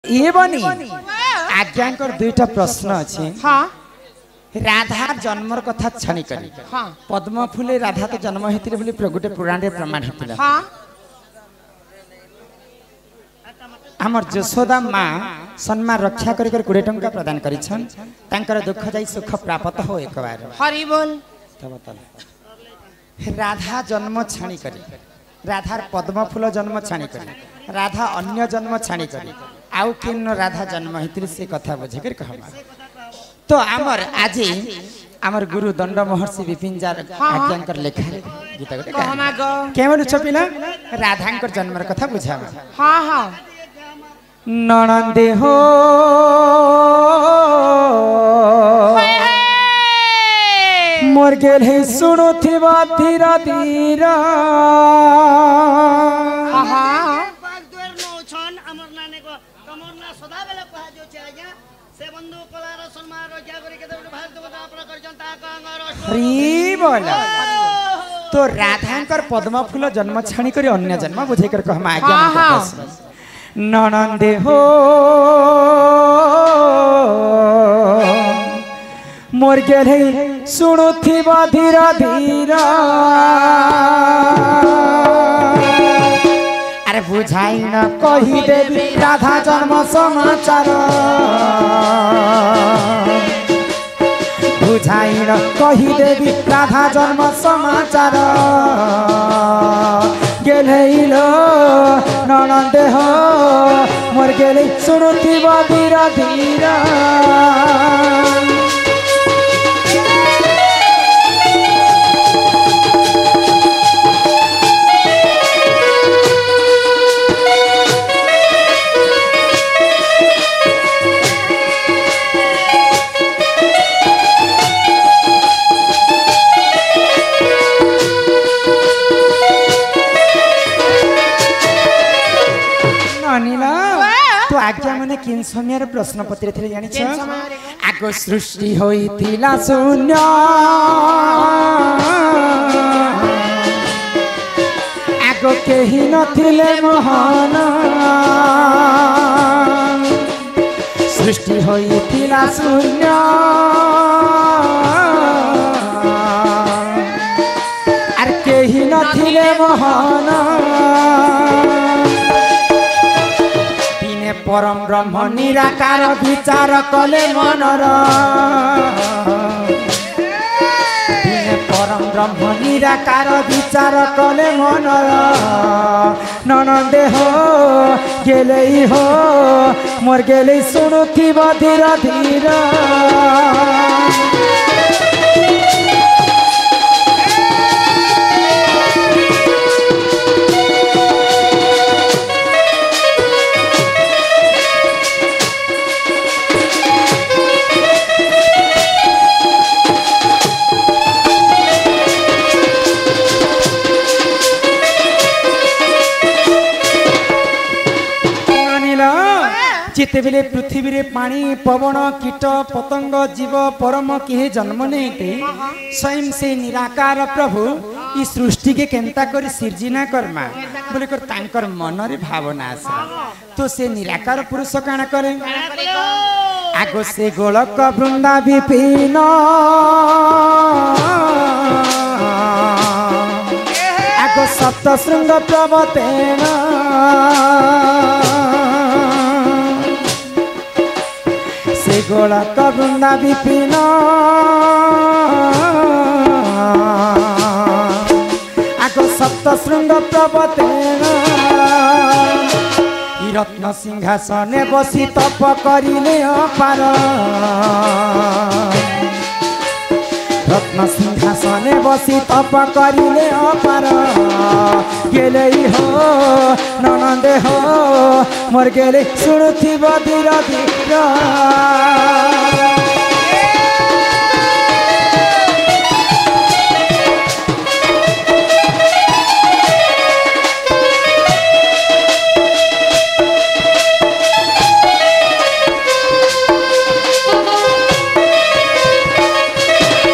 ये बनी आज्ञाकर दुईटा प्रश्न अच्छे। हाँ राधा जन्मर कथा छाणी करी हाँ पद्म फूले राधा तो जन्म हेतिले बोली गोटे पुराण प्रमाण हेतिला। हाँ हमर जशोदा माँ सम्मान रक्षा करी 20 टंका प्रदान करिछन तांकर दुख जाई सुख प्राप्त हो एक बार। हरि बोल। राधा जन्म छाणी करी राधार पद्म फूल जन्म छाणी करी राधा अन्य जन्म छाणी करी आउ किन राधा जन्म हेतिले से कथा बुझे कर कहमा। तो आमर आज आमर गुरु दंड महर्षि विपिन जार आज्ञाकर लेखा गीत गोटे केवल छपिला राधांकर जन्मर कथा बुझावा। हाँ हाँ ननंदे हो मोर गेल है सुनो थिबा धीरा धीरा तो राधांकर पद्म फूल जन्म छाणी करी अन्य जन्म बुझे कर कहमा आज्ञा। ननंदे हो मोर गेल है सुनो थिबा धीरा धीरा अरे बुझाई न कही देवी राधा जन्म समाचार बुझाई न कही देवी राधा जन्म समाचार गेलो ननंदे हो मोर गेले सुनुथिबा धीरा धीरा। तो आज्ञा माने किन समय प्रश्न पत्र थे जानी आग सृष्टि होइतिला शून्य आग केही नथिले महान सृष्टि होइतिला शून्य आर केही नथिले महान परम ब्रह्म निराकार विचार कले मनर परम ब्रह्म निराकार विचार कले मनर ननंदे हो गेले हो मोर गेले सुनुथिबा धीरा धीरा। जिते बेले पृथ्वी रे पानी पवन कीट पतंग जीव परम किहे जन्म नहीं स्वयं से निराकार प्रभु ई सृष्टि के केंता कर सृजना कर्मा बोले कर तांकर मन रे भावना आसे तो से निराकार पुरुष काना करे आगो से गोलक वृंदा विपिन आगो सप्त शृंग प्रवतेन गोलक वृंदा विपिन आगो सप्त शृंग प्रवतेन रत्न सिंहासने बसी तप करिले अपार रत्न सिंहासने बसी तप करिले अपार गेले हो ननंदे हो मोर गेले सुनुथिबा धीरा धीरा।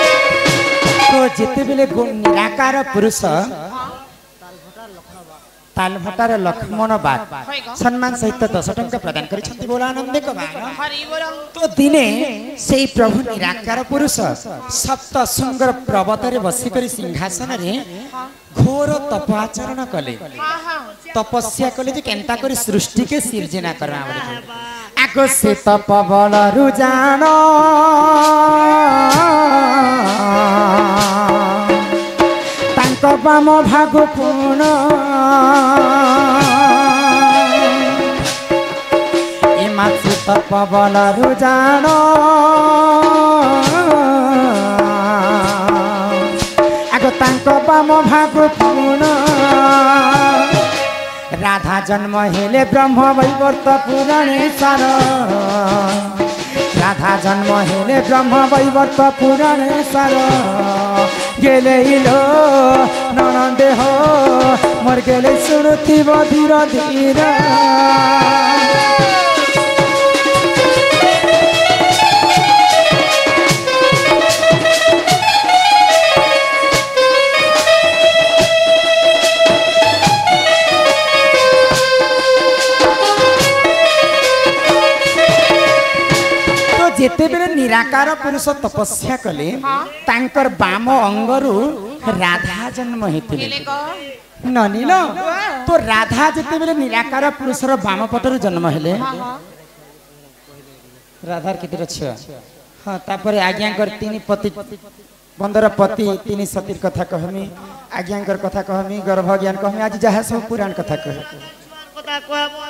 जिते बेले निराकार पुरुष तालभटार लक्ष्मण बाग सम्मान सहित 10 टंका प्रदान करिसंती बोला आनंद को तो दिने से प्रभु निराकार पुरुष सप्त सुंदर पर्वत रे बसी करी सिंहासन रे घोर तप आचरण कले तपस्या कले जे केनता करी सृष्टि के सृजना करा आगो से तप बल रुजान बाम भाग पूर्ण तप बल रुजान आगो तांको बाम भाग पूर्ण राधा जन्म हेले ब्रह्म वैवर्त पुराणे सार राधा जन्म हेले ब्रह्म वैवर्त पुराणे सार गेले इलो ननंदे हो मोर गेले सुनती धीर धीर जेते बेले निराकार पुरुष तपस्या कले तांकर बाम अंगरु राधा जन्म हेतिले ननिल तो राधा जेते बेले निराकार पुरुषर बाम पटरु जन्म हेले राधार केते रछ हां तापरे आज्ञाकर तीन पति 15 पति तीन सतीर कथा कहमी आज्ञाकर कथा कहमी गर्भ ज्ञान कहमी आज जहा सब पुराण कथा कह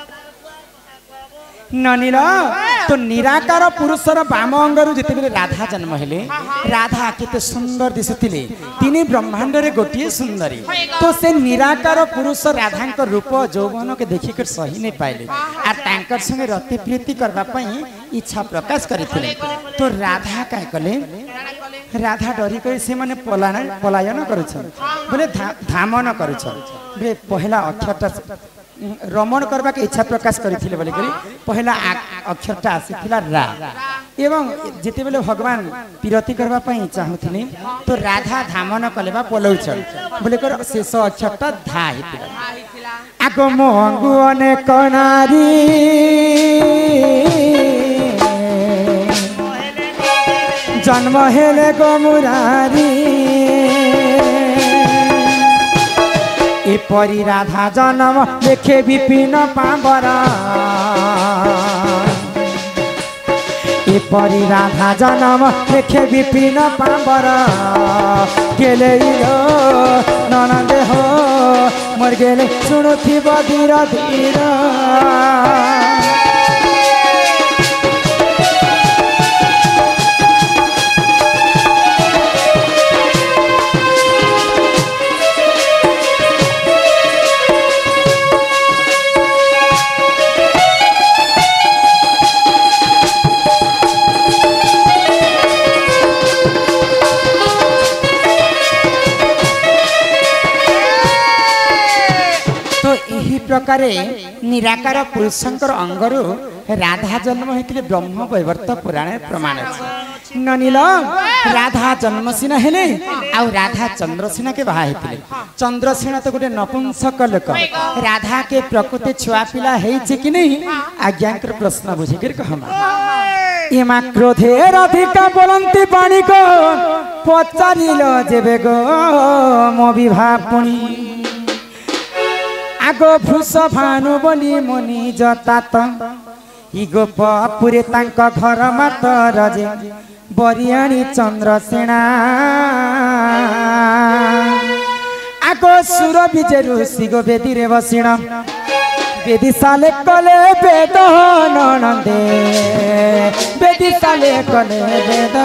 ननिल तो निराकार पुरुषर बाम अंगरु जेते बेले राधा जन्म हेले राधा केते सुंदर दिसुतिले तिनी ब्रह्मांड रे गोटिए सुंदरी तो से निराकार पुरुष राधा का रूप यौवन के देखि कर सही नहीं पाइले आ तांकर संगे रति प्रीति करबा पई इच्छा प्रकाश करिथिले तो राधा काय कले राधा डरी कर से माने पलायन करूछन बोले धामन करूछन बे पहला अक्षरटा रमण करबा के इच्छा प्रकाश करिथिले बोले करी पहला अक्षरटा आसीथिला रा एवं जेते बेले भगवान पिरति करबा पई चाहुथिले तो राधा धामन कलेबा पलौछ बोले कर शेष अक्षरटा धा हेतिला आगो मोंगु अनेक नारी जन्म हेले गो मुरारी एपरी राधा जन्म देखे विपिन पावर एपरी राधा जन्म देखे विपिन पावर गेले ननंदे हो मोर गेले सुनुथिब धीर धीर प्रकारे निराकार पुरुषंकर अंगरु राधा जन्म हेतिले ब्रह्म वैवर्त पुराण प्रमाण अछि ननिल राधा जन्म सिना हेले आ राधा चंद्रसेना के बाहा हेतिले चंद्रसेना तो गोटे नपुंसक लोक राधा के प्रकृति छुआ पिला हेछि कि नहीं आज्ञाकर प्रश्न बुझी कर कहमा एमा क्रोधे राधिका बोलंती पानी को पचारिलो जेबे गो मो विवाह पुणी आगो भूष भानु बोली मुनि जतात इ गोपुरे तांक घर मात रजे बरियाणी चंद्रसेना आगो सुर विजय ऋषि गो बेदी रे बसिण बेदी साले कले वेद ननंदे बेदी साले कले वेद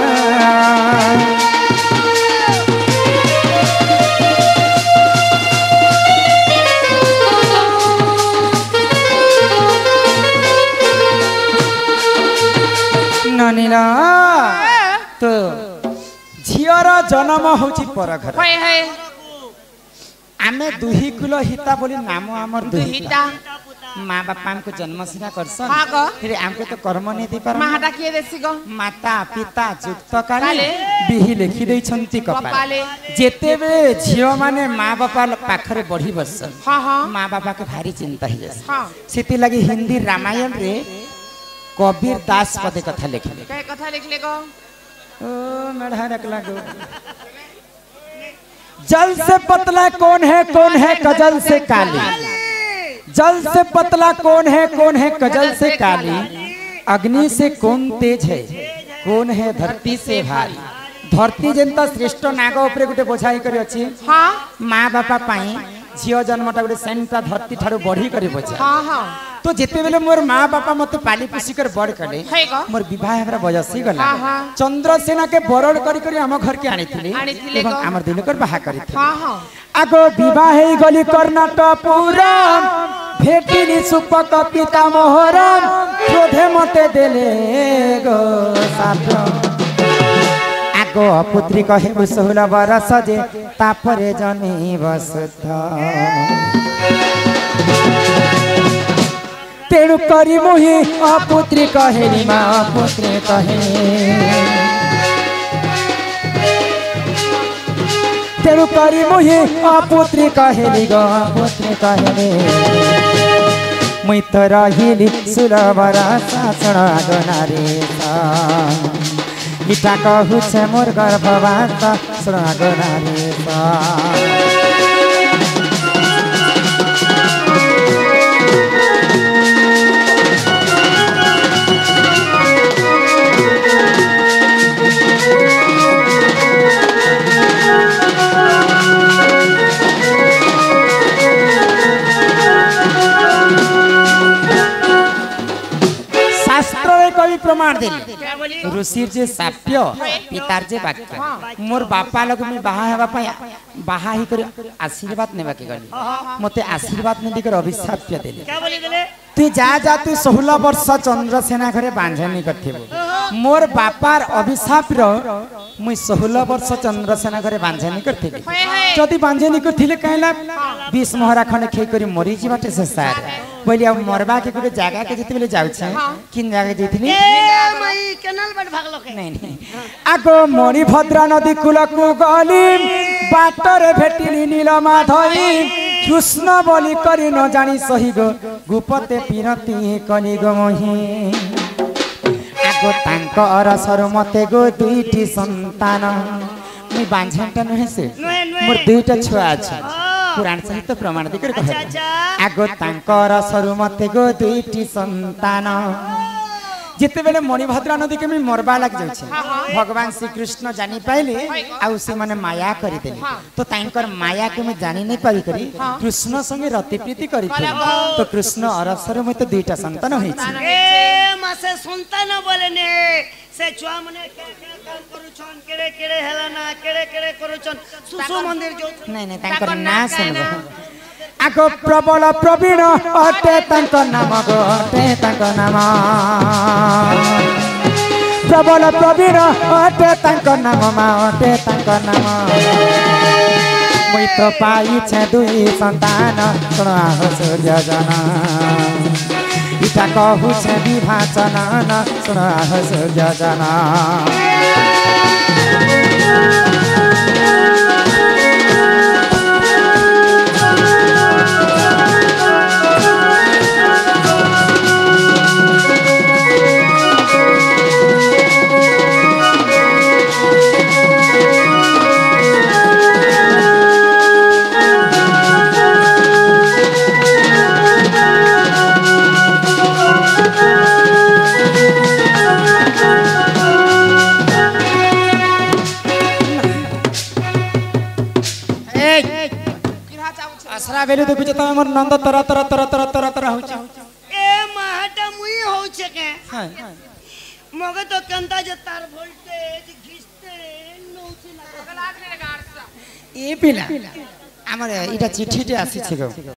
ननिला तो झियर जन्म होची पर घर आमे दुही कुल हिता बोली नाम हमर दुहिता माँ बापा को जन्म सिना करसन फिर हमके तो कर्म नहीं दी पर माटा किए देसी गो माता पिता जुक्त काले बिही लिखि देइ छंती कपाले जेते बे झियो माने माँ बापा पाखरे बढ़ी बसन माँ बापा के भारी चिंता ही जस सेति लगी हिंदी रामायण रे कबीर दास पदे कथा लिखले के कथा लिखले गो ओ मेढ़ा रखला गो जल से पतला कौन है कजल से काली जल से पतला कौन है कजल से काली अग्नि से कौन तेज है कौन है धरती से भारी धरती जनता श्रेष्ठ नाग उपरे गुटे बोझाई करी अछि हां मां बापा पाई झियो जन्मटा गुटे सेंटा धरती ठारू बढ़ी करी बोझा हां हां तो जेते बेले मोर मां बापा मते पाली पोसी कर बड़ कले मोर विवाह हमरा बयसी गला चंद्रसेना के बरड़ करी करी हम घर के आनिथिले एवं हमर दिलकर बाहा करिथिले हां हां आगो विवाह हे गली कर्नाटकपुर भेटिनी सुपक पिता मोहरम क्रोधे मते देले गो साथ आगो पुत्री कहे 16 बरस जे तापरे जनी बसुध तेणु करी मोहि अपुत्री कहेली माँ अपुत्री कहे तेणु करी मोहि अपुत्री कहेली गो अपुत्री कहेली मुई तो रहिली 16 बरस शरण गनारे इटा कहू छे मोर गर्भवास शरण गनारे प्रमाण देली ऋषिर जे साप्य पितार जे वाक्य मोर बापा लोग में बाहा हेबा पय बाहा ही कर आशीर्वाद नेबा के गली मते आशीर्वाद ने दिकर अभिशाप्य देले क्या बोली देले तू जा तू 16 वर्ष चंद्रसेना घरे बांझनी करथिबो मोर बापार अभिशाप रो मुई 16 वर्ष चंद्रसेना घरे बांझनी करथिबे जदी बांझनी करथिले कहला 20 मोहरा खने खे करी मरी जीवाटे से सार बोली अब मरबा के कोई जगह के जते बेले जाउ छै किन जगह जइथिनी ए मई केनाल बड भागलो के नहीं आगो मणिभद्रा नदी कुलकु गली बाटर भेटिली नीलमाधवी कृष्ण बोली करी न जानी सही गो गुपते पिरती कनि गो मोहि आगो तांकर सर मते गो दुईटी संतान मी बांझनटा नहे से मोर दुईटा छुआ अछि पुराण सहित प्रमाण दिकर कहे आगो तांकर सर मते गो दुईटी संतान जिते बेले मणिभद्रा नदी के मरबा लग जाए भगवान श्री कृष्ण जानी पाइले आउ से माने माया करी देले तो तांकर माया के मैं जानी नहीं पाई करी कृष्ण संगे रति प्रीति करी तो कृष्ण अरसर में तो दुईटा संतान होई छै ए मासे संतान बोले ने से छुआ मने काम करू छन केड़े हेला ना केड़े करू छन सुसु मंदिर जो नहीं तांकर ना सुनबो आगो प्रबल प्रवीण अटे तांको नाम गो अटे तांको नाम प्रबल प्रवीण अटे तांको नाम मा अटे तांको नाम मुई तो पाई छे दुई संतान सुना हो सूर्य जना इटा कहू छे विभाचन सुना हो सूर्य जना असरा बेलु देखु त हमर नंद तर तर तर तर तर तर हो ए माटा मुई हो छे के हां मगे तो कंता जे तार वोल्टेज घिसते नो छी ना 1 लाख रे गाड़ ए पिला हमर इटा चिट्ठी आसी छै गो।